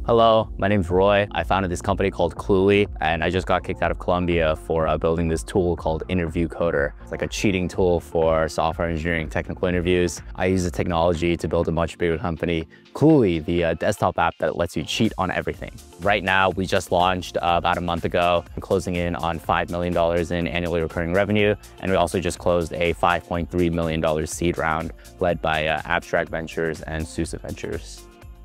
Hello, my name's Roy. I founded this company called Cluely, and I just got kicked out of Columbia for building this tool called InterviewCoder. It's like a cheating tool for software engineering technical interviews. I use the technology to build a much bigger company. Cluely, the desktop app that lets you cheat on everything. Right now, we just launched about a month ago, closing in on $5 million in annually recurring revenue. And we also just closed a $5.3 million seed round led by Abstract Ventures and Sousa Ventures.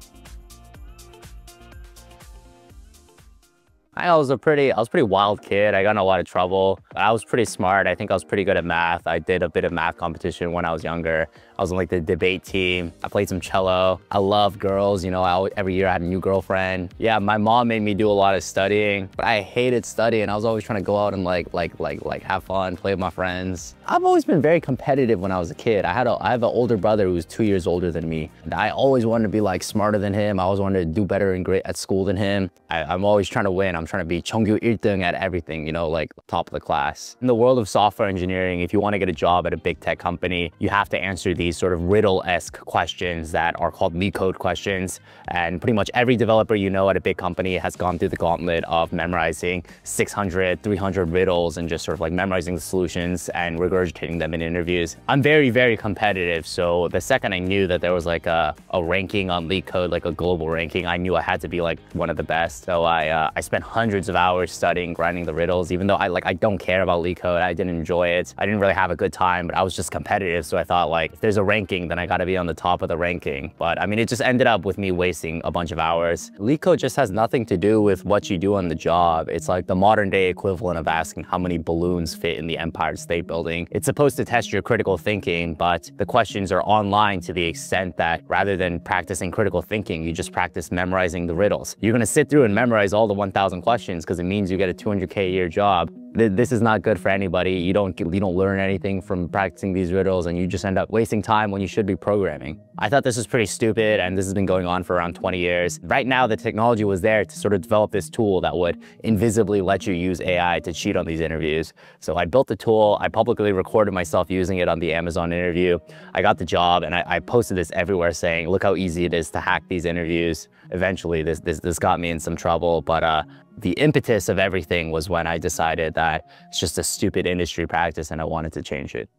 I was a pretty wild kid. I got in a lot of trouble. I was pretty smart. I think I was pretty good at math. I did a bit of math competition when I was younger. I was on like the debate team. I played some cello. I love girls. You know, every year I had a new girlfriend. Yeah, my mom made me do a lot of studying, but I hated studying. I was always trying to go out and like have fun, play with my friends. I've always been very competitive when I was a kid. I have an older brother who was 2 years older than me. And I always wanted to be like smarter than him. I always wanted to do better at school than him. I'm always trying to win. I'm trying to be Cheongyu 1등 at everything, you know, like top of the class. In the world of software engineering, if you want to get a job at a big tech company, you have to answer these sort of riddle-esque questions that are called LeetCode questions. And pretty much every developer you know at a big company has gone through the gauntlet of memorizing 600, 300 riddles and just sort of like memorizing the solutions and regurgitating them in interviews. I'm very, very competitive. So the second I knew that there was like a ranking on LeetCode, like a global ranking, I knew I had to be like one of the best. So I spent hundreds of hours studying, grinding the riddles, even though I don't care about LeetCode. I didn't enjoy it. I didn't really have a good time, but I was just competitive. So I thought like, if there's a ranking, then I gotta be on the top of the ranking. But I mean, it just ended up with me wasting a bunch of hours. LeetCode just has nothing to do with what you do on the job. It's like the modern day equivalent of asking how many balloons fit in the Empire State Building. It's supposed to test your critical thinking, but the questions are online to the extent that rather than practicing critical thinking, you just practice memorizing the riddles. You're gonna sit through and memorize all the 1,000 questions because it means you get a $200K a year job. This is not good for anybody. You don't learn anything from practicing these riddles, and you just end up wasting time when you should be programming. I thought this was pretty stupid, and this has been going on for around 20 years. Right now, the technology was there to sort of develop this tool that would invisibly let you use AI to cheat on these interviews. So I built the tool. I publicly recorded myself using it on the Amazon interview. I got the job, and I posted this everywhere saying, look how easy it is to hack these interviews. Eventually, this got me in some trouble, but the impetus of everything was when I decided that it's just a stupid industry practice and I wanted to change it.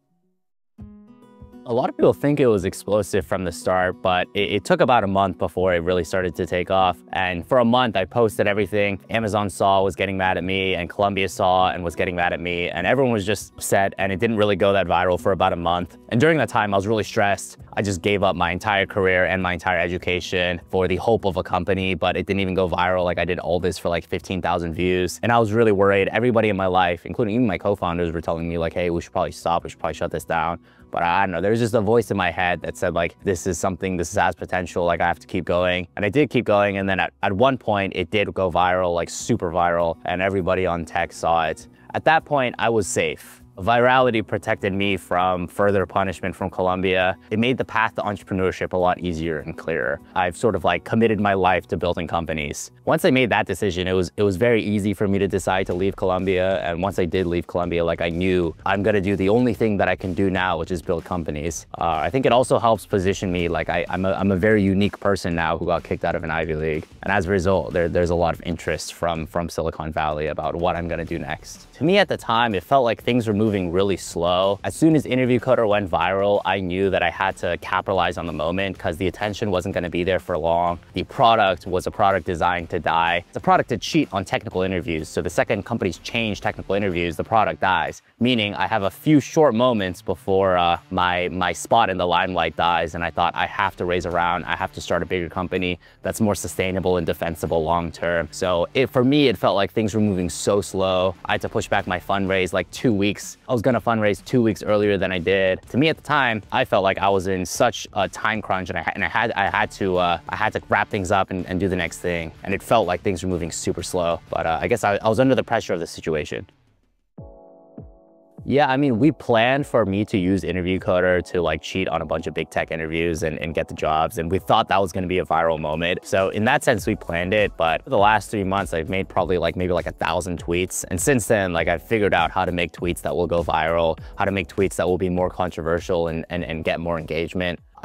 A lot of people think it was explosive from the start, but it took about a month before it really started to take off. And for a month, I posted everything. Amazon saw, was getting mad at me, and Columbia saw and was getting mad at me, and everyone was just upset, and it didn't really go that viral for about a month. And during that time, I was really stressed. I just gave up my entire career and my entire education for the hope of a company, but it didn't even go viral. Like I did all this for like 15,000 views. And I was really worried. Everybody in my life, including even my co-founders, were telling me like, hey, we should probably stop. We should probably shut this down. But I don't know, there was just a voice in my head that said like, this has potential, like I have to keep going. And I did keep going. And then at one point it did go viral, like super viral, and everybody on tech saw it. At that point, I was safe. Virality protected me from further punishment from Columbia. It made the path to entrepreneurship a lot easier and clearer. I've sort of like committed my life to building companies. Once I made that decision, it was very easy for me to decide to leave Columbia. And once I did leave Columbia, like I knew I'm gonna do the only thing that I can do now, which is build companies. I think it also helps position me like I'm a very unique person now who got kicked out of an Ivy League. And as a result, there's a lot of interest from Silicon Valley about what I'm gonna do next. To me at the time, it felt like things were moving really slow. As soon as InterviewCoder went viral, I knew that I had to capitalize on the moment because the attention wasn't going to be there for long. The product was a product designed to die. It's a product to cheat on technical interviews. So the second companies change technical interviews, the product dies. Meaning I have a few short moments before my spot in the limelight dies, and I thought I have to raise a round. I have to start a bigger company that's more sustainable and defensible long term. So for me, it felt like things were moving so slow. I had to push back my fundraise like 2 weeks. I was gonna fundraise 2 weeks earlier than I did. To me at the time, I felt like I was in such a time crunch, and I had to wrap things up and do the next thing. And it felt like things were moving super slow. But I guess I was under the pressure of the situation. Yeah, I mean, we planned for me to use InterviewCoder to like cheat on a bunch of big tech interviews and get the jobs. And we thought that was going to be a viral moment. So in that sense, we planned it. But for the last 3 months, I've made probably maybe 1,000 tweets. And since then, like I've figured out how to make tweets that will go viral, how to make tweets that will be more controversial and get more engagement.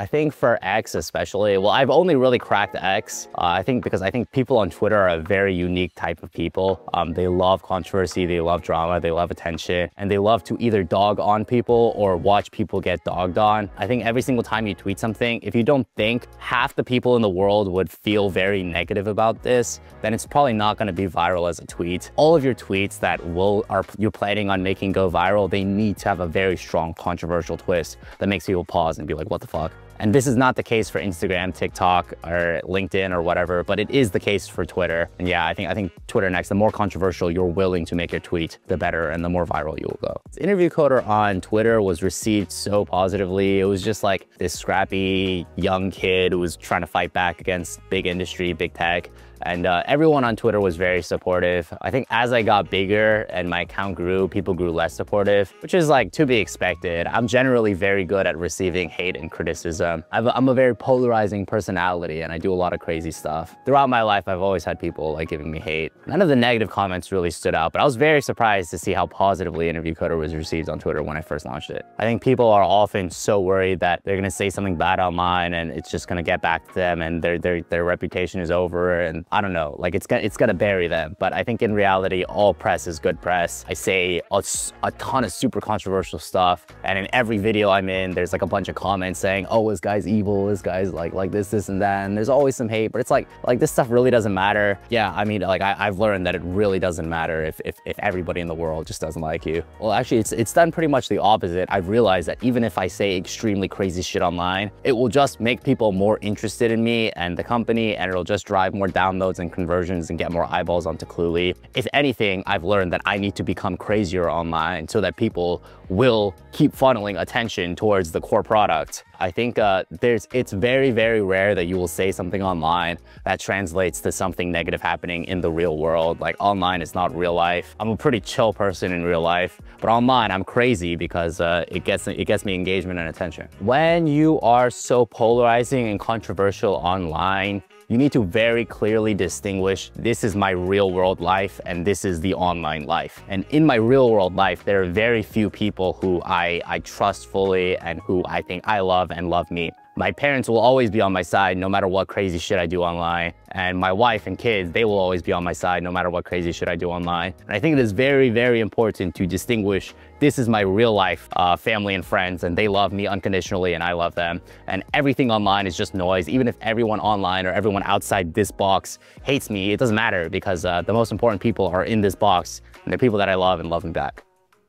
I think for X especially, well, I've only really cracked X. I think because I think people on Twitter are a very unique type of people. They love controversy, they love drama, they love attention, and they love to either dog on people or watch people get dogged on. I think every single time you tweet something, if you don't think half the people in the world would feel very negative about this, then it's probably not going to be viral as a tweet. All of your tweets that you're planning on making go viral, they need to have a very strong controversial twist that makes people pause and be like, what the fuck? And this is not the case for Instagram, TikTok, or LinkedIn or whatever, but it is the case for Twitter. And yeah, I think Twitter next, the more controversial you're willing to make your tweet, the better and the more viral you will go. This Interview Coder on Twitter was received so positively. It was just like this scrappy young kid who was trying to fight back against big industry, big tech. And everyone on Twitter was very supportive. I think as I got bigger and my account grew, people grew less supportive, which is like to be expected. I'm generally very good at receiving hate and criticism. I'm a very polarizing personality and I do a lot of crazy stuff. Throughout my life, I've always had people like giving me hate. None of the negative comments really stood out, but I was very surprised to see how positively Interview Coder was received on Twitter when I first launched it. I think people are often so worried that they're gonna say something bad online and it's just gonna get back to them and their reputation is over, and I don't know, like it's gonna bury them. But I think in reality, all press is good press. I say a ton of super controversial stuff, and in every video I'm in, there's like a bunch of comments saying, oh, this guy's evil, this guy's like this and that, and there's always some hate, but it's like this stuff really doesn't matter. Yeah, I mean, like I've learned that it really doesn't matter if everybody in the world just doesn't like you. Well, actually, it's done pretty much the opposite. I've realized that even if I say extremely crazy shit online, it will just make people more interested in me and the company, and it'll just drive more downloads and conversions and get more eyeballs onto Cluely. If anything, I've learned that I need to become crazier online so that people will keep funneling attention towards the core product. I think it's very, very rare that you will say something online that translates to something negative happening in the real world. Like online is not real life. I'm a pretty chill person in real life, but online I'm crazy because it gets me engagement and attention. When you are so polarizing and controversial online, you need to very clearly distinguish, this is my real world life and this is the online life. And in my real world life, there are very few people who I trust fully and who I think I love and love me. My parents will always be on my side no matter what crazy shit I do online. And my wife and kids, they will always be on my side no matter what crazy shit I do online. And I think it is very, very important to distinguish, this is my real life family and friends, and they love me unconditionally and I love them. And everything online is just noise. Even if everyone online or everyone outside this box hates me, it doesn't matter, because the most important people are in this box, and they're people that I love and love me back.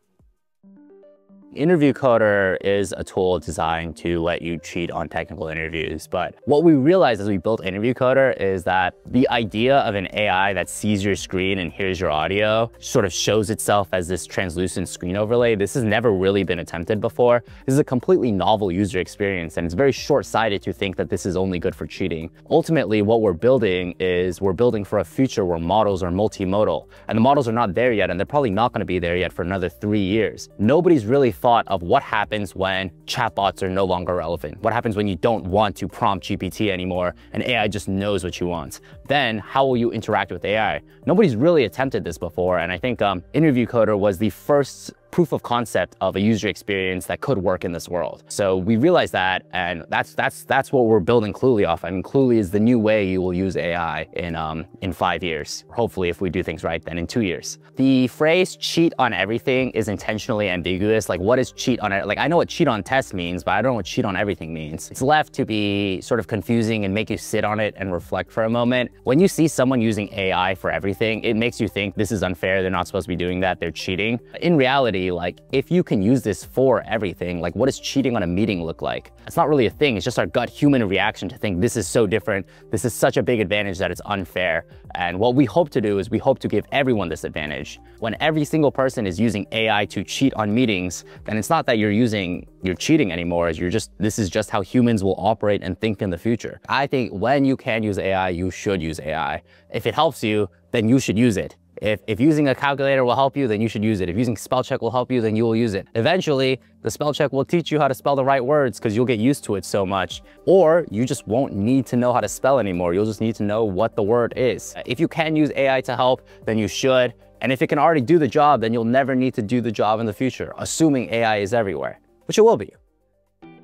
Interview Coder is a tool designed to let you cheat on technical interviews. But what we realized as we built Interview Coder is that the idea of an AI that sees your screen and hears your audio sort of shows itself as this translucent screen overlay. This has never really been attempted before. This is a completely novel user experience, and it's very short-sighted to think that this is only good for cheating. Ultimately, what we're building is we're building for a future where models are multimodal, and the models are not there yet, and they're probably not going to be there yet for another 3 years. Nobody's really thought of what happens when chatbots are no longer relevant. What happens when you don't want to prompt GPT anymore and AI just knows what you want? Then how will you interact with AI? Nobody's really attempted this before, and I think Interview Coder was the first proof of concept of a user experience that could work in this world. So we realized that, and that's what we're building Cluely off. I mean, Cluely is the new way you will use AI in 5 years. Hopefully, if we do things right, then in 2 years. The phrase cheat on everything is intentionally ambiguous. Like, what is cheat on it? Like, I know what cheat on test means, but I don't know what cheat on everything means. It's left to be sort of confusing and make you sit on it and reflect for a moment. When you see someone using AI for everything, it makes you think this is unfair. They're not supposed to be doing that. They're cheating. In reality, like, if you can use this for everything, like, what does cheating on a meeting look like? It's not really a thing. It's just our gut human reaction to think this is so different. This is such a big advantage that it's unfair. And what we hope to do is we hope to give everyone this advantage. When every single person is using AI to cheat on meetings, then it's not that you're cheating anymore. This is just how humans will operate and think in the future. I think when you can use AI, you should use AI. If it helps you, then you should use it. If using a calculator will help you, then you should use it. If using spell check will help you, then you will use it. Eventually, the spell check will teach you how to spell the right words because you'll get used to it so much. Or you just won't need to know how to spell anymore. You'll just need to know what the word is. If you can use AI to help, then you should. And if it can already do the job, then you'll never need to do the job in the future, assuming AI is everywhere, which it will be.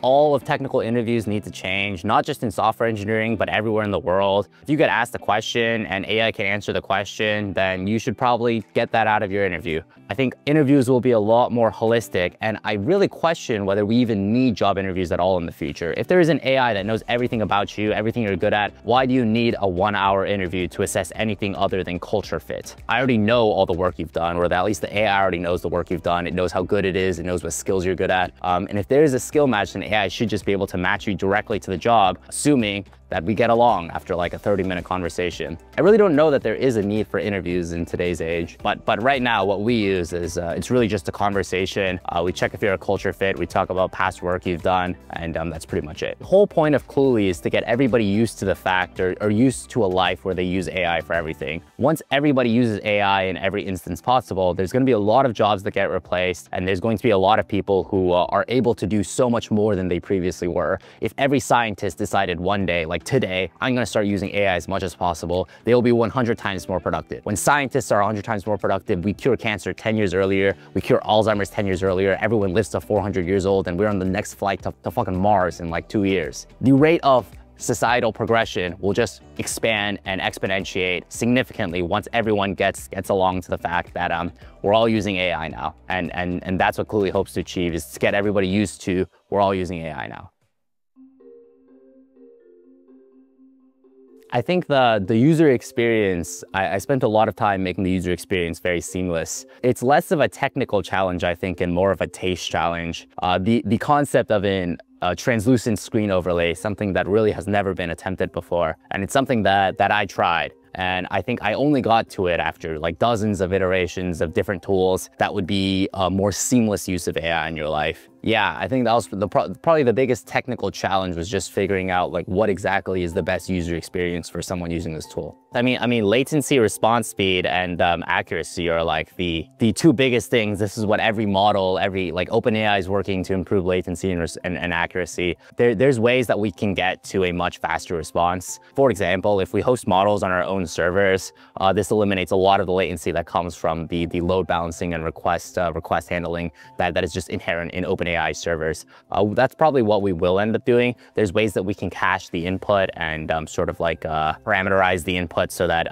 all of technical interviews need to change, not just in software engineering, but everywhere in the world. If you get asked a question and AI can answer the question, then you should probably get that out of your interview. I think interviews will be a lot more holistic, and I really question whether we even need job interviews at all in the future. If there is an AI that knows everything about you, everything you're good at, why do you need a 1-hour interview to assess anything other than culture fit? I already know all the work you've done, or at least the AI already knows the work you've done. It knows how good it is. It knows what skills you're good at. And if there is a skill match, then AI should just be able to match you directly to the job, assuming that we get along after like a 30-minute conversation. I really don't know that there is a need for interviews in today's age, but right now what we use is it's really just a conversation. We check if you're a culture fit, we talk about past work you've done, and that's pretty much it. The whole point of Cluely is to get everybody used to the fact or used to a life where they use AI for everything. Once everybody uses AI in every instance possible, there's going to be a lot of jobs that get replaced, and there's going to be a lot of people who are able to do so much more than they previously were. If every scientist decided one day, like today, I'm going to start using AI as much as possible, they will be 100 times more productive. When scientists are 100 times more productive, we cure cancer 10 years earlier, we cure Alzheimer's 10 years earlier, everyone lives to 400 years old, and we're on the next flight to fucking Mars in like 2 years. The rate of societal progression will just expand and exponentiate significantly once everyone gets along to the fact that we're all using AI now. And that's what Cluely hopes to achieve, is to get everybody used to we're all using AI now. I think the user experience, I spent a lot of time making the user experience very seamless. It's less of a technical challenge, I think, and more of a taste challenge. The concept of a translucent screen overlay, something that really has never been attempted before. And it's something that I tried. And I think I only got to it after like dozens of iterations of different tools that would be a more seamless use of AI in your life. Yeah, I think that was probably the biggest technical challenge, was just figuring out like what exactly is the best user experience for someone using this tool. I mean, latency, response speed, and accuracy are like the two biggest things. This is what every model, like OpenAI is working to improve latency and accuracy. There's ways that we can get to a much faster response. For example, if we host models on our own servers, this eliminates a lot of the latency that comes from the load balancing and request handling that is just inherent in OpenAI servers. That's probably what we will end up doing. There's ways that we can cache the input and sort of like parameterize the input so that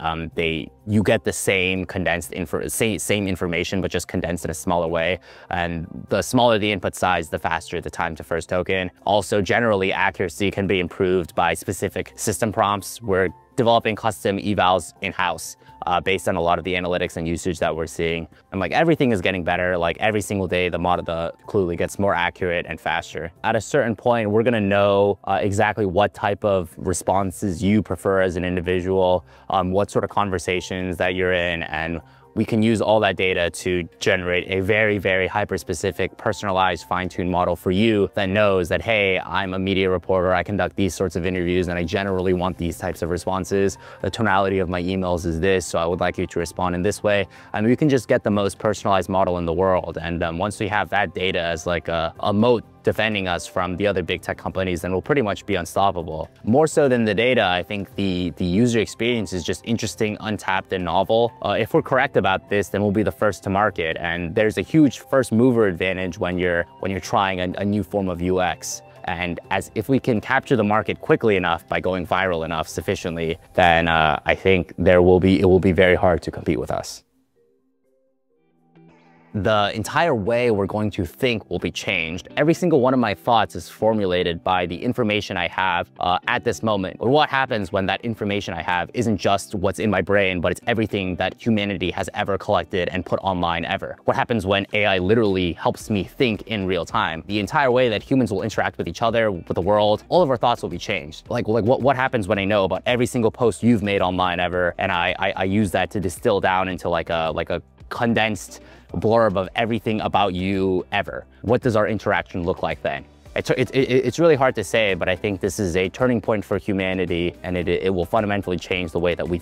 you get the same condensed same information, but just condensed in a smaller way. And the smaller the input size, the faster the time to first token. Also, generally, accuracy can be improved by specific system prompts. We're developing custom evals in-house based on a lot of the analytics and usage that we're seeing. And like everything is getting better. Like every single day, the Cluely gets more accurate and faster. At a certain point, we're gonna know exactly what type of responses you prefer as an individual, what sort of conversations that you're in, and we can use all that data to generate a very, very hyper-specific, personalized, fine-tuned model for you that knows that, hey, I'm a media reporter, I conduct these sorts of interviews, and I generally want these types of responses. The tonality of my emails is this, so I would like you to respond in this way. And we can just get the most personalized model in the world. And once we have that data as like a moat defending us from the other big tech companies, then we'll pretty much be unstoppable. More so than the data, I think the user experience is just interesting, untapped, and novel. If we're correct about this, then we'll be the first to market. And there's a huge first mover advantage when you're trying a new form of UX. And if we can capture the market quickly enough by going viral enough sufficiently, then I think it will be very hard to compete with us. The entire way we're going to think will be changed. Every single one of my thoughts is formulated by the information I have at this moment. But what happens when that information I have isn't just what's in my brain, but it's everything that humanity has ever collected and put online ever? What happens when AI literally helps me think in real time? The entire way that humans will interact with each other, with the world, all of our thoughts will be changed. Like what happens when I know about every single post you've made online ever, and I use that to distill down into like a condensed blurb of everything about you ever? What does our interaction look like then? It's really hard to say, but I think this is a turning point for humanity, and it will fundamentally change the way that we think.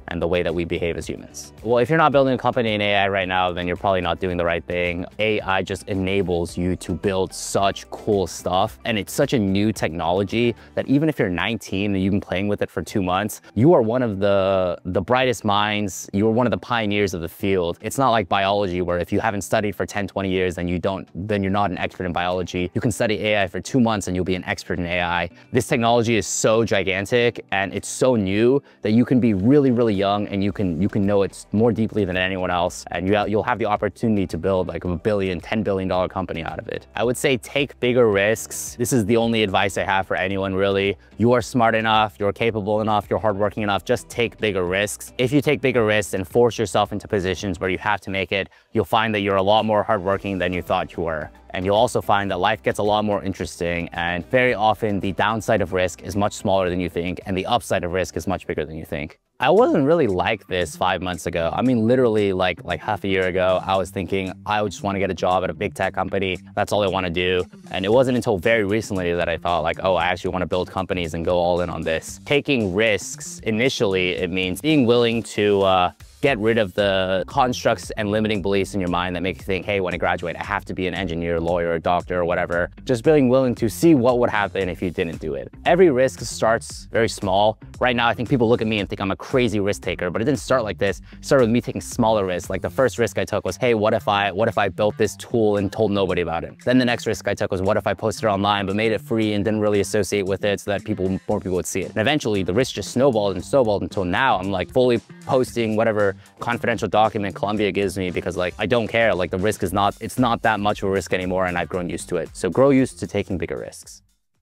and the way that we behave as humans. Well, if you're not building a company in AI right now, then you're probably not doing the right thing. AI just enables you to build such cool stuff. And it's such a new technology that even if you're 19 and you've been playing with it for 2 months, you are one of the brightest minds. You're one of the pioneers of the field. It's not like biology where if you haven't studied for 10, 20 years, then you're not an expert in biology. You can study AI for 2 months and you'll be an expert in AI. This technology is so gigantic and it's so new that you can be really, really young and you can know it more deeply than anyone else. And you'll have the opportunity to build like $1 billion, $10 billion company out of it. I would say take bigger risks. This is the only advice I have for anyone really. You are smart enough, you're capable enough, you're hardworking enough, just take bigger risks. If you take bigger risks and force yourself into positions where you have to make it, you'll find that you're a lot more hardworking than you thought you were. And you'll also find that life gets a lot more interesting, and very often the downside of risk is much smaller than you think and the upside of risk is much bigger than you think. I wasn't really like this 5 months ago. I mean, literally like half a year ago, I was thinking I would just want to get a job at a big tech company. That's all I want to do. And it wasn't until very recently that I thought like, oh, I actually want to build companies and go all in on this. Taking risks, initially, it means being willing to get rid of the constructs and limiting beliefs in your mind that make you think, hey, when I graduate, I have to be an engineer, lawyer, doctor, or whatever. Just being willing to see what would happen if you didn't do it. Every risk starts very small. Right now, I think people look at me and think I'm a crazy risk taker, but it didn't start like this. It started with me taking smaller risks. Like the first risk I took was, hey, what if I built this tool and told nobody about it? Then the next risk I took was, what if I posted it online but made it free and didn't really associate with it so that more people would see it? And eventually the risk just snowballed and snowballed until now I'm like fully posting whatever confidential document Columbia gives me because like I don't care. Like the risk it's not that much of a risk anymore and I've grown used to it. So grow used to taking bigger risks.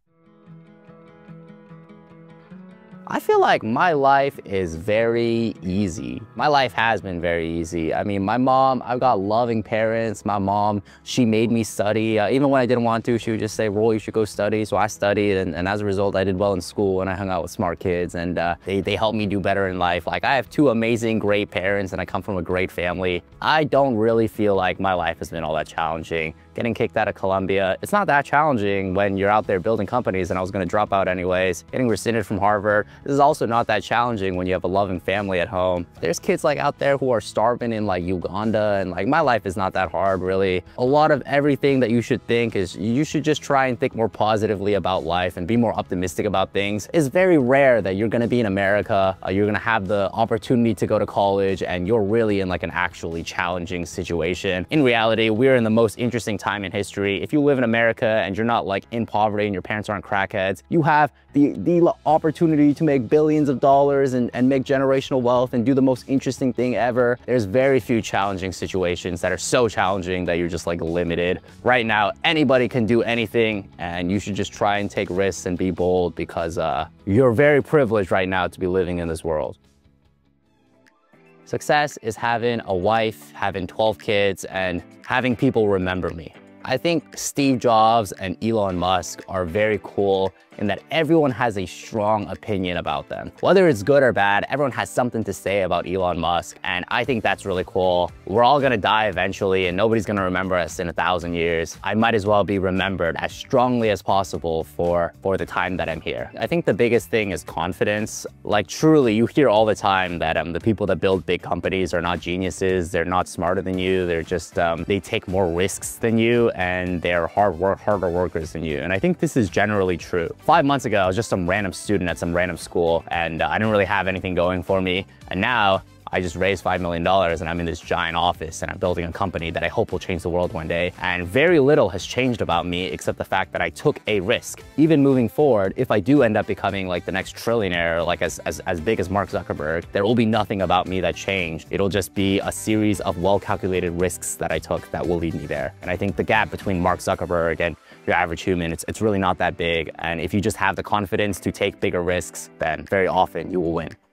I feel like my life is very easy. My life has been very easy. I mean, my mom, I've got loving parents. My mom, she made me study. Even when I didn't want to, she would just say, Roll, you should go study. So I studied and as a result, I did well in school and I hung out with smart kids and they helped me do better in life. Like I have 2 amazing, great parents and I come from a great family. I don't really feel like my life has been all that challenging. Getting kicked out of Columbia, it's not that challenging when you're out there building companies and I was gonna drop out anyways. Getting rescinded from Harvard, this is also not that challenging when you have a loving family at home. There's kids like out there who are starving in like Uganda and like my life is not that hard really. A lot of everything that you should think is you should just try and think more positively about life and be more optimistic about things. It's very rare that you're gonna be in America, you're gonna have the opportunity to go to college and you're really in like an actually challenging situation. In reality, we're in the most interesting time in history. If you live in America and you're not like in poverty and your parents aren't crackheads, you have the opportunity to make billions of dollars and make generational wealth and do the most interesting thing ever. There's very few challenging situations that are so challenging that you're just like limited. Right now, anybody can do anything and you should just try and take risks and be bold because you're very privileged right now to be living in this world. Success is having a wife, having 12 kids, and having people remember me. I think Steve Jobs and Elon Musk are very cool in that everyone has a strong opinion about them. Whether it's good or bad, everyone has something to say about Elon Musk, and I think that's really cool. We're all gonna die eventually, and nobody's gonna remember us in 1,000 years. I might as well be remembered as strongly as possible for the time that I'm here. I think the biggest thing is confidence. Like truly, you hear all the time that the people that build big companies are not geniuses, they're not smarter than you, they're just, they take more risks than you, and they're harder workers than you. And I think this is generally true. 5 months ago, I was just some random student at some random school and I didn't really have anything going for me. And now I just raised $5 million and I'm in this giant office and I'm building a company that I hope will change the world one day. And very little has changed about me except the fact that I took a risk. Even moving forward, if I do end up becoming like the next trillionaire, like as big as Mark Zuckerberg, there will be nothing about me that changed. It'll just be a series of well-calculated risks that I took that will lead me there. And I think the gap between Mark Zuckerberg and your average human, it's really not that big. And if you just have the confidence to take bigger risks, then very often you will win.